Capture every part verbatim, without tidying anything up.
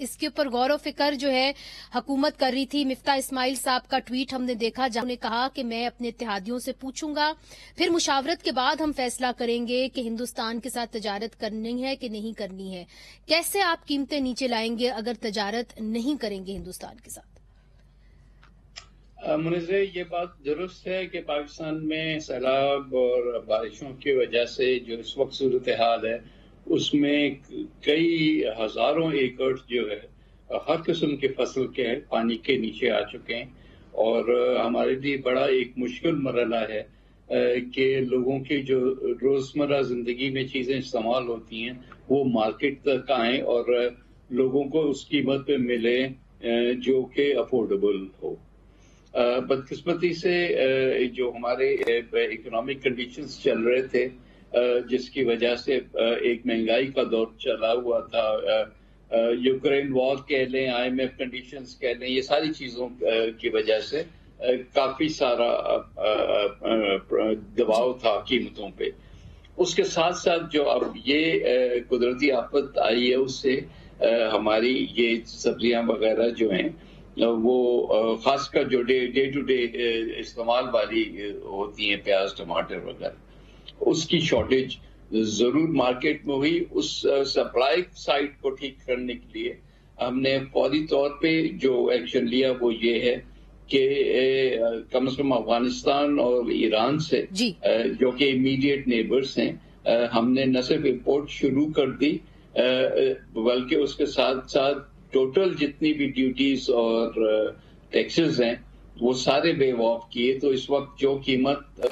इसके ऊपर गौर व फिक्र जो है हुकूमत कर रही थी। मिफ्ता इस्माइल साहब का ट्वीट हमने देखा जहां उन्होंने कहा कि मैं अपने इत्तेहादियों से पूछूंगा, फिर मुशावरत के बाद हम फैसला करेंगे कि हिंदुस्तान के साथ तजारत करनी है कि नहीं करनी है। कैसे आप कीमतें नीचे लाएंगे अगर तजारत नहीं करेंगे हिंदुस्तान के साथ? मुनीज़े, ये बात दुरुस्त है कि पाकिस्तान में सैलाब और बारिशों की वजह से जो इस वक्त सूरत हाल है उसमें कई हजारों एकड़ जो है हर किस्म के फसल के पानी के नीचे आ चुके हैं और हमारे लिए बड़ा एक मुश्किल मरहला है कि लोगों की जो रोजमर्रा जिंदगी में चीजें इस्तेमाल होती हैं वो मार्केट तक आए और लोगों को उस कीमत पे मिले जो कि अफोर्डेबल हो। बदकिस्मती से जो हमारे इकोनॉमिक कंडीशंस चल रहे थे जिसकी वजह से एक महंगाई का दौर चला हुआ था, यूक्रेन वॉर कह लें, आईएमएफ कंडीशंस कह लें, ये सारी चीजों की वजह से काफी सारा दबाव था कीमतों पे। उसके साथ साथ जो अब ये कुदरती आफत आई है उससे हमारी ये सब्जियां वगैरह जो हैं वो खासकर जो डे डे टू डे इस्तेमाल वाली होती हैं, प्याज टमाटर वगैरह, उसकी शॉर्टेज जरूर मार्केट में हुई। उस सप्लाई साइड को ठीक करने के लिए हमने फौरी तौर पे जो एक्शन लिया वो ये है कि कम से कम अफगानिस्तान और ईरान से जो कि इमीडिएट नेबर्स हैं, हमने न सिर्फ इम्पोर्ट शुरू कर दी बल्कि उसके साथ साथ टोटल जितनी भी ड्यूटीज और टैक्सेस हैं वो सारे वेव ऑफ किए। तो इस वक्त जो कीमत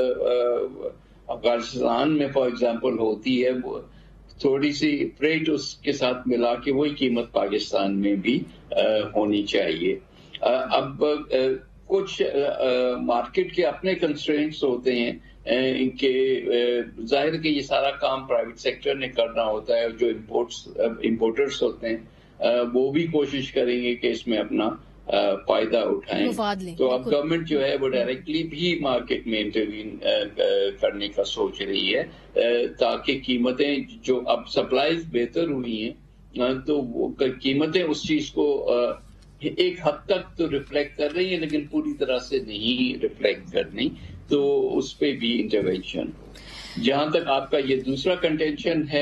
अफगानिस्तान में फॉर एग्जांपल होती है वो थोड़ी सी फ्रेट उसके साथ मिला के वही कीमत पाकिस्तान में भी आ, होनी चाहिए। आ, अब आ, कुछ मार्केट के अपने कंस्ट्रेंट्स होते हैं इनके, जाहिर है कि ये सारा काम प्राइवेट सेक्टर ने करना होता है। जो इम्पोर्ट्स इम्पोर्टर्स होते हैं वो भी कोशिश करेंगे कि इसमें अपना फायदा उठाएं। तो अब गवर्नमेंट जो है वो डायरेक्टली भी मार्केट में इंटरवीन करने का सोच रही है ताकि कीमतें जो अब सप्लाईज बेहतर हुई हैं तो वो कीमतें उस चीज को एक हद तक तो रिफ्लेक्ट कर रही है लेकिन पूरी तरह से नहीं रिफ्लेक्ट कर रही, तो उस पे भी इंटरवेंशन। जहां तक आपका ये दूसरा कंटेंशन है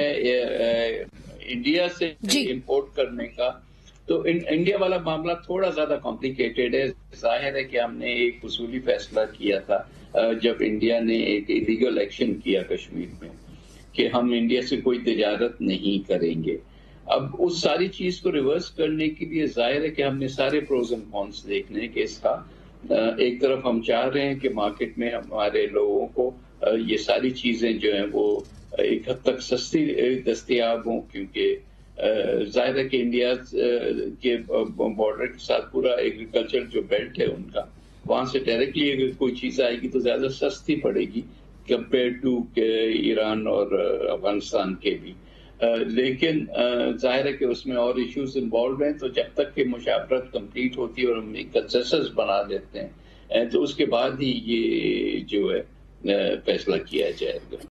इंडिया से इंपोर्ट करने का, तो इन, इंडिया वाला मामला थोड़ा ज्यादा कॉम्प्लिकेटेड है। जाहिर है कि हमने एक उसूली फैसला किया था जब इंडिया ने एक इलीगल एक्शन किया कश्मीर में कि हम इंडिया से कोई तिजारत नहीं करेंगे। अब उस सारी चीज को रिवर्स करने के लिए जाहिर है कि हमने सारे प्रोज एंड कॉन्स देखने हैं कि इसका एक तरफ हम चाह रहे हैं कि मार्केट में हमारे लोगों को ये सारी चीजें जो हैं वो एक हद तक सस्ती दस्तयाब हों, क्योंकि जाहिर है कि इंडिया के बॉर्डर के साथ पूरा एग्रीकल्चर जो बेल्ट है उनका, वहां से डायरेक्टली अगर कोई चीज आएगी तो ज्यादा सस्ती पड़ेगी कंपेयर टू ईरान और अफगानिस्तान के भी। लेकिन जाहिर है कि उसमें और इश्यूज इन्वॉल्व हैं, तो जब तक कि मुशावरत कंप्लीट होती है और हम एक कंसेंसस बना देते हैं तो उसके बाद ही ये जो है फैसला किया जाएगा।